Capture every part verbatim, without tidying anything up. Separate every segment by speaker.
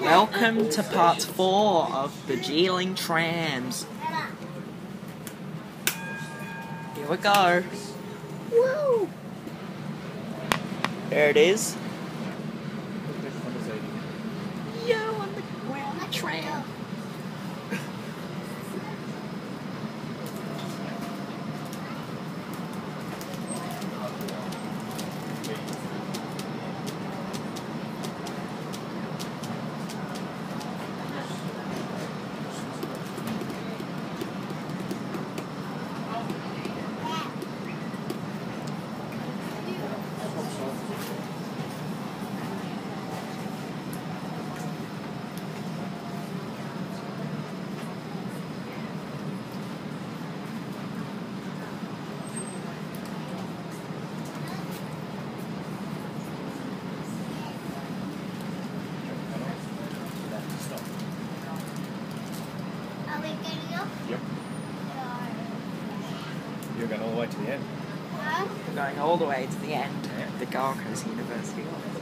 Speaker 1: Welcome to part four of the Geelong Trams. Here we go. Woo! There it is. Yo, on the, we're on the tram.
Speaker 2: Yep. You're going all the way to the end.
Speaker 1: Huh? We're going all the way to the end
Speaker 2: Yeah.
Speaker 1: of the Gold Coast University.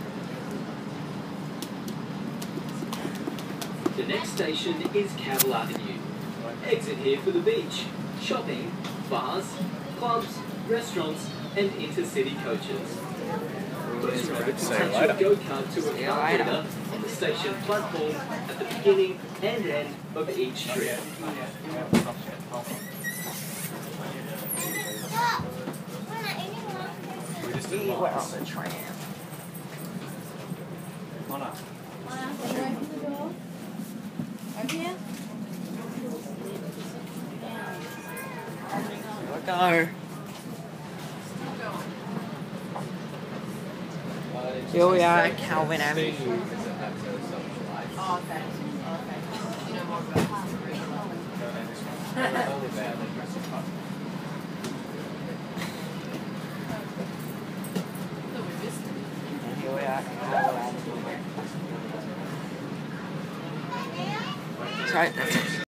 Speaker 3: The next station is Cavill Avenue. Exit here for the beach, shopping, bars, clubs, restaurants, and intercity coaches. Most roads
Speaker 2: See you
Speaker 3: take
Speaker 2: later.
Speaker 3: your go-kart to
Speaker 1: See
Speaker 3: a
Speaker 1: you
Speaker 3: car
Speaker 1: later.
Speaker 3: reader on the station platform at the beginning and end of each trip.
Speaker 2: We just did
Speaker 1: We're on
Speaker 2: lots.
Speaker 1: the tram.
Speaker 2: Come on up.
Speaker 1: Here we go. Here we are at Calvin Avenue.
Speaker 4: Oh, okay. Okay. You know more about
Speaker 1: And here we are at Calvin Avenue. So that's it.